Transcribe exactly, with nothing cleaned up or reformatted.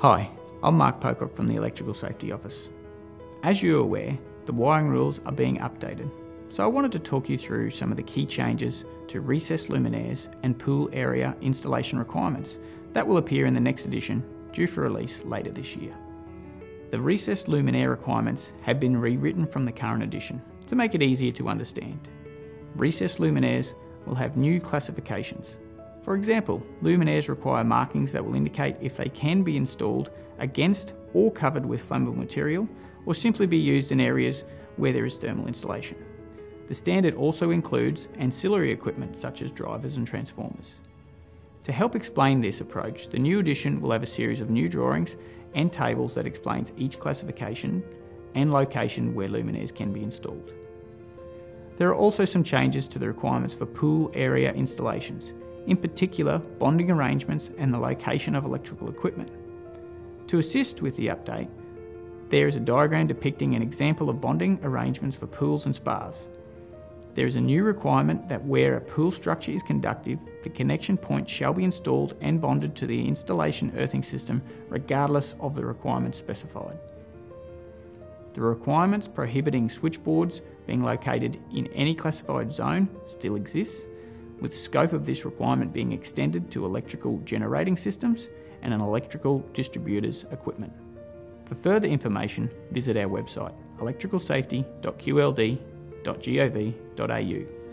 Hi, I'm Mark Pocock from the Electrical Safety Office. As you're aware, the wiring rules are being updated, so I wanted to talk you through some of the key changes to recessed luminaires and pool area installation requirements that will appear in the next edition, due for release later this year. The recessed luminaire requirements have been rewritten from the current edition to make it easier to understand. Recessed luminaires will have new classifications. For example, luminaires require markings that will indicate if they can be installed against or covered with flammable material, or simply be used in areas where there is thermal insulation. The standard also includes ancillary equipment such as drivers and transformers. To help explain this approach, the new edition will have a series of new drawings and tables that explains each classification and location where luminaires can be installed. There are also some changes to the requirements for pool area installations, in particular bonding arrangements and the location of electrical equipment. To assist with the update, there is a diagram depicting an example of bonding arrangements for pools and spas. There is a new requirement that where a pool structure is conductive, the connection point shall be installed and bonded to the installation earthing system regardless of the requirements specified. The requirements prohibiting switchboards being located in any classified zone still exists, with the scope of this requirement being extended to electrical generating systems and an electrical distributors equipment. For further information, visit our website electrical safety dot q l d dot gov dot a u.